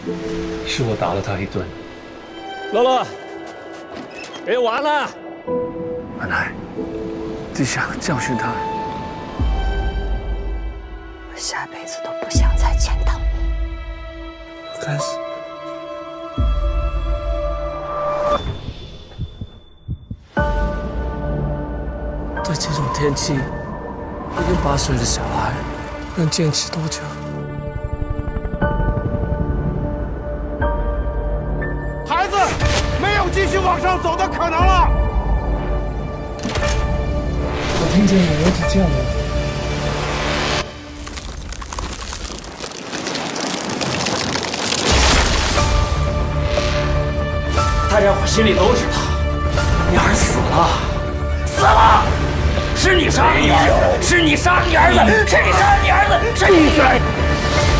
是我打了他一顿。 乐乐，别玩了！ 奶奶，陛下教训他。 我下辈子都不想再见到你。 该死！在这种天气，一个8岁的小孩能坚持多久？ 孩子没有继续往上走的可能了。 我听见我儿子叫我。 大家伙心里都知道，你儿死了，死了，是你杀你儿子，是你杀你儿子，是你杀你儿子，是你。